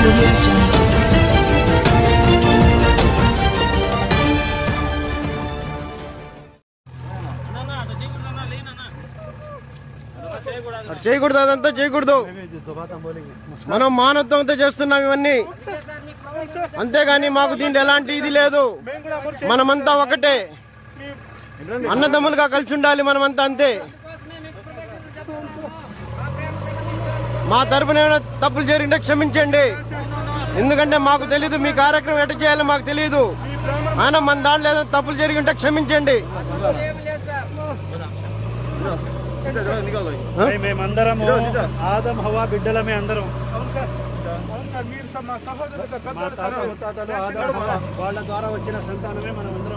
Audio Jungle. చేయకూడదు, అదంతా చేయకూడదు. మనం మానవత్వంతో చేస్తున్నాం ఇవన్నీ, అంతేగాని మాకు దీంట్లో ఎలాంటి ఇది లేదు. మనమంతా ఒకటే, అన్నదమ్ములుగా కలిసి ఉండాలి మనమంతా, అంతే. మా తరపున ఏమైనా తప్పులు జరిగింటే క్షమించండి, ఎందుకంటే మాకు తెలీదు మీ కార్యక్రమం ఎట్లా చేయాలో మాకు తెలియదు. ఆయన మన దాంట్లో ఏదైనా తప్పులు జరిగింటే క్షమించండి. మేమందరము ఆదం హవా బిడ్డలమే అందరం. వాళ్ళ ద్వారా వచ్చిన సంతానమే మనం అందరం.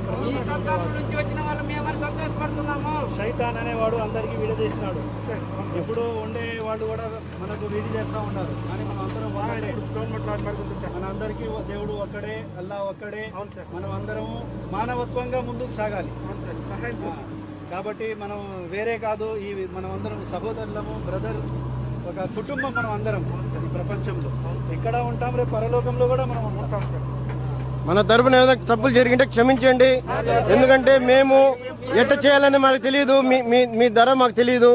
శైతాన్ అనేవాడు అందరికీ విడదీసినాడు. ఎప్పుడు ఉండే వాళ్ళు కూడా మనకు వీడి చేస్తూ ఉన్నారు. కానీ మనం అందరం మన అందరికీ దేవుడు ఒక్కడే, అల్లా ఒక్కడే. మనం అందరము మానవత్వంగా ముందుకు సాగాలి. కాబట్టి మనం వేరే కాదు, ఈ మనం అందరం సహోదరులము, బ్రదర్, ఒక కుటుంబం మనం అందరం ఈ ప్రపంచంలో. ఇక్కడ ఉంటాం, రేపు పరలోకంలో కూడా మనం ఉంటాం. మన తరపున ఏదైనా తప్పులు జరిగింటే క్షమించండి, ఎందుకంటే మేము ఎట్ట చేయాలని మాకు తెలియదు, మీ ధర మాకు తెలియదు.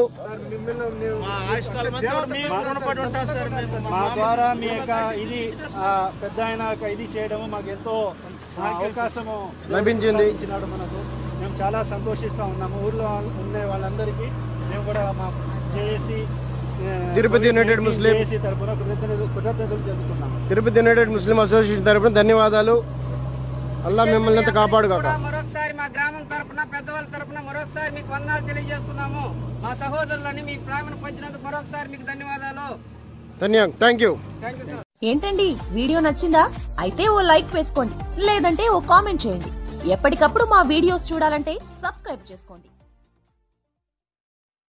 మా ద్వారా మీ యొక్క ఇది పెద్ద ఆయన ఇది చేయడము మాకు ఎంతో అవకాశము లభించింది మనకు. మేము చాలా సంతోషిస్తూ ఉన్నాము. ఊర్లో ఉండే వాళ్ళందరికీ మేము కూడా మా జేఏసీ తిరుపతి యునైటెడ్ ముస్లిం తరఫున కృతజ్ఞతలు తెలుపుతున్నాము. తిరుపతి యునైటెడ్ ముస్లిం అసోసియేషన్ తరఫున ధన్యవాదాలు. అల్లా మిమ్మల్ని అంతా కాపాడుగాక. మరొకసారి మా గ్రామం తరఫున, పెద్దవాళ్ళ తరఫున మరొకసారి మీకు వందనాలు తెలియజేస్తున్నాము. మా సహోదరులని మీ ప్రేమను పంచినందుకు మరొకసారి మీకు ధన్యవాదాలు. Thank you. ఏంటండి, వీడియో నచ్చిందా? అయితే ఓ లైక్ వేసుకోండి, లేదంటే ఓ కామెంట్ చేయండి. ఎప్పటికప్పుడు మా వీడియోస్ చూడాలంటే సబ్స్క్రైబ్ చేసుకోండి.